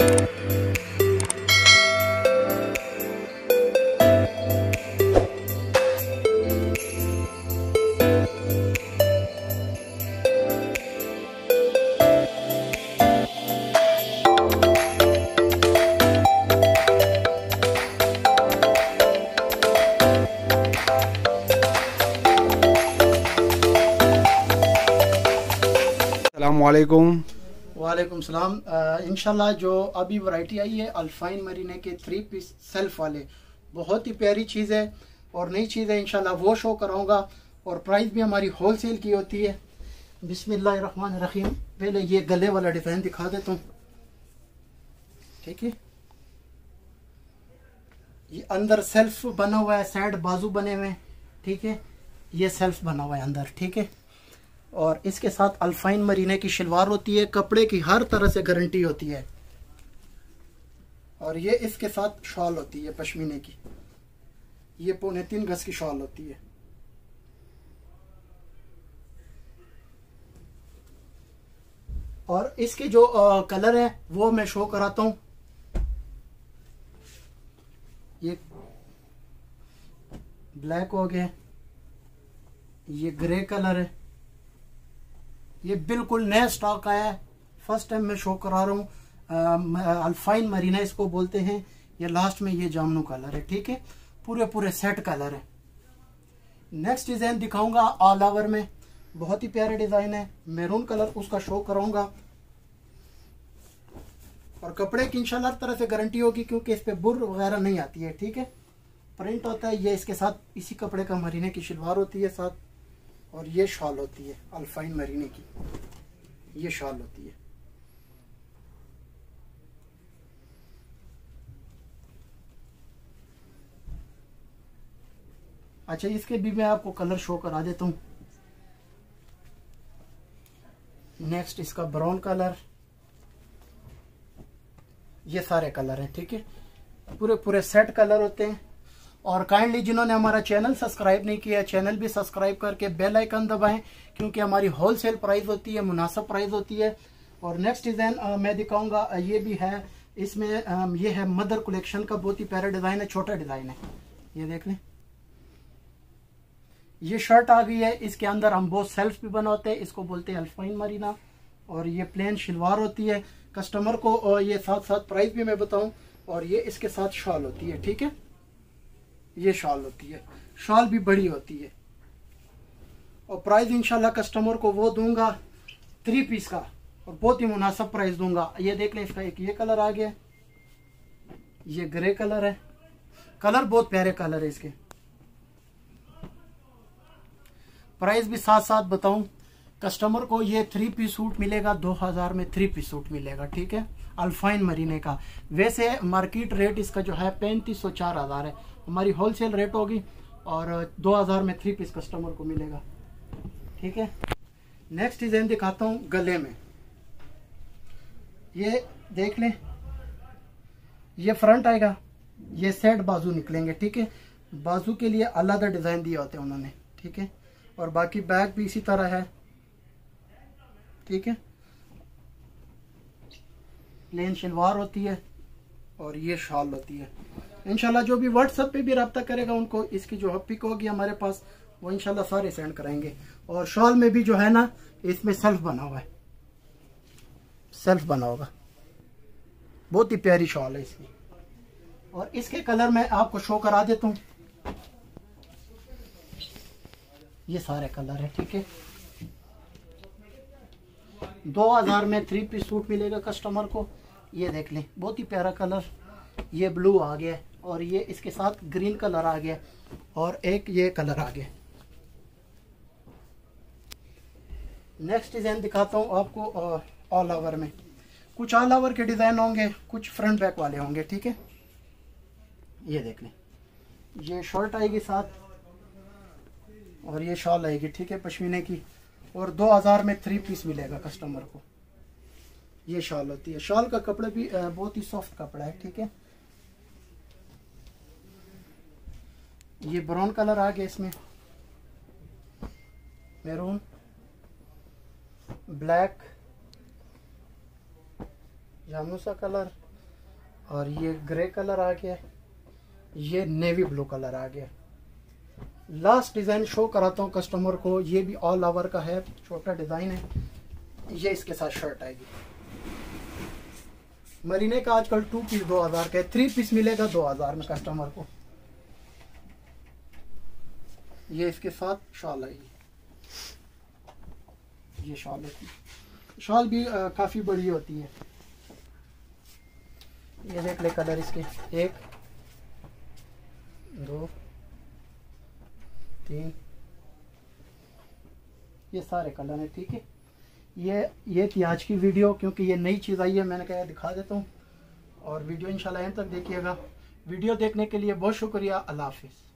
अस्सलामुअलैकुम। वालेकुम सलाम। इंशाल्लाह जो अभी वैरायटी आई है अल्फाइन मरीने के 3 पीस सेल्फ वाले, बहुत ही प्यारी चीज़ है और नई चीज़ है। इंशाल्लाह वो शो कराऊंगा और प्राइस भी हमारी होल सेल की होती है। बिस्मिल्लाहिर्रहमानिर्रहीम। पहले ये गले वाला डिज़ाइन दिखा देता हूँ, ठीक है। ये अंदर सेल्फ बना हुआ है, साइड बाजू बने हुए हैं, ठीक है। ये सेल्फ बना हुआ है अंदर, ठीक है। और इसके साथ अल्फाइन मरीने की शलवार होती है, कपड़े की हर तरह से गारंटी होती है। और ये इसके साथ शॉल होती है पश्मीने की, ये 3.25 गज की शॉल होती है। और इसके जो कलर है वो मैं शो कराता हूँ। ये ब्लैक हो गया, ये ग्रे कलर है, ये बिल्कुल नया स्टॉक आया है, फर्स्ट टाइम मैं शो करा रहा हूँ। अल्फाइन मरीना इसको बोलते हैं। ये लास्ट में ये जामनू कलर है, ठीक है। पूरे सेट कलर है। नेक्स्ट डिजाइन दिखाऊंगा ऑल ओवर में, बहुत ही प्यारे डिजाइन है। मैरून कलर उसका शो कराऊंगा और कपड़े की इंशाल्लाह हर तरह से गारंटी होगी, क्योंकि इस पे बुर वगैरह नहीं आती है, ठीक है। प्रिंट होता है ये, इसके साथ इसी कपड़े का मरीने की शलवार होती है साथ, और ये शॉल होती है अल्फाइन मरीने की, ये शॉल होती है। अच्छा, इसके भी मैं आपको कलर शो करा देता हूँ। नेक्स्ट इसका ब्राउन कलर, ये सारे कलर हैं, ठीक है। पूरे सेट कलर होते हैं। और काइंडली जिन्होंने हमारा चैनल सब्सक्राइब नहीं किया, चैनल भी सब्सक्राइब करके बेल आइकन दबाएं, क्योंकि हमारी होलसेल प्राइस होती है, मुनासिब प्राइस होती है। और नेक्स्ट डिजाइन मैं दिखाऊंगा, ये भी है इसमें, ये है मदर कलेक्शन का, बहुत ही प्यारा डिजाइन है, छोटा डिजाइन है, ये देख लें। ये शर्ट आ गई है, इसके अंदर हम बहुत सेल्फ भी बनाते हैं, इसको बोलते हैं अल्फाइन मरीना। और ये प्लेन शलवार होती है। कस्टमर को ये साथ प्राइस भी मैं बताऊं। और ये इसके साथ शॉल होती है, ठीक है। ये शॉल होती है, शॉल भी बड़ी होती है। और प्राइस इंशाल्लाह कस्टमर को वो दूंगा 3 पीस का, और बहुत ही मुनासिब प्राइस दूंगा। ये देख लें, इसका एक ये कलर आ गया, ये ग्रे कलर है, कलर बहुत प्यारे कलर है इसके। प्राइस भी साथ बताऊं कस्टमर को, ये 3 पीस सूट मिलेगा 2000 में, 3 पीस सूट मिलेगा, ठीक है, अल्फाइन मरीने का। वैसे मार्केट रेट इसका जो है 3500 4000 है, हमारी होलसेल रेट होगी, और 2000 में 3 पीस कस्टमर को मिलेगा, ठीक है। नेक्स्ट डिजाइन दिखाता हूँ गले में, ये देख लें, ये फ्रंट आएगा, ये सेट बाजू निकलेंगे, ठीक है। बाजू के लिए अलग डिजाइन दिए होते हैं उन्होंने, ठीक है। और बाकी बैक भी इसी तरह है, ठीक है। प्लेन शलवार होती है और ये शॉल होती है। इंशाल्लाह जो भी व्हाट्सएप पे भी रब्ता करेगा उनको इसकी जो पिक होगी हमारे पास, वो इंशाल्लाह सारे सेंड कराएंगे। और शॉल में भी जो है ना, इसमें सेल्फ बना हुआ है, सेल्फ बना होगा, बहुत ही प्यारी शॉल है इसकी। और इसके कलर मैं आपको शो करा देता हूँ, ये सारे कलर है, ठीक है। 2000 में 3 पीस सूट मिलेगा कस्टमर को। ये देख लें, बहुत ही प्यारा कलर, ये ब्लू आ गया, और ये इसके साथ ग्रीन कलर आ गया, और एक ये कलर आ गया। नेक्स्ट डिजाइन दिखाता हूँ आपको ऑल ओवर में। कुछ ऑल ओवर के डिजाइन होंगे, कुछ फ्रंट बैक वाले होंगे, ठीक है। ये देख लें, ये शर्ट आएगी साथ, और ये शॉल आएगी, ठीक है, पश्मीने की। और 2000 में 3 पीस मिलेगा कस्टमर को। ये शॉल होती है, शॉल का कपड़ा भी बहुत ही सॉफ्ट कपड़ा है, ठीक है। ये ब्राउन कलर आ गया, इसमें मैरून, ब्लैक, जामुन सा कलर, और ये ग्रे कलर आ गया, ये नेवी ब्लू कलर आ गया। लास्ट डिज़ाइन शो कराता हूँ कस्टमर को, ये भी ऑल ओवर का है, छोटा डिज़ाइन है। ये इसके साथ शर्ट आएगी। मरीने का आजकल 2 पीस 2000 का है, 3 पीस मिलेगा 2000 में कस्टमर को। ये इसके साथ शॉल आएगी, ये शॉल होती है, शॉल भी काफ़ी बड़ी होती है। ये देख ले कलर इसके, 1 2 3, ये सारे कलर हैं। ठीक है, ये थी आज की वीडियो, क्योंकि ये नई चीज़ आई है, मैंने कहा दिखा देता हूँ। और वीडियो इंशाल्लाह एंड तक देखिएगा। वीडियो देखने के लिए बहुत शुक्रिया। अल्लाह हाफिज़।